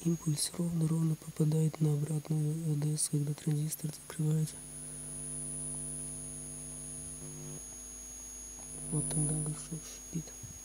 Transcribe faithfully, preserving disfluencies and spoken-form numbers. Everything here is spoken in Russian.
импульс ровно-ровно попадает на обратную АДС, когда транзистор закрывается. Вот тогда горшок шипит.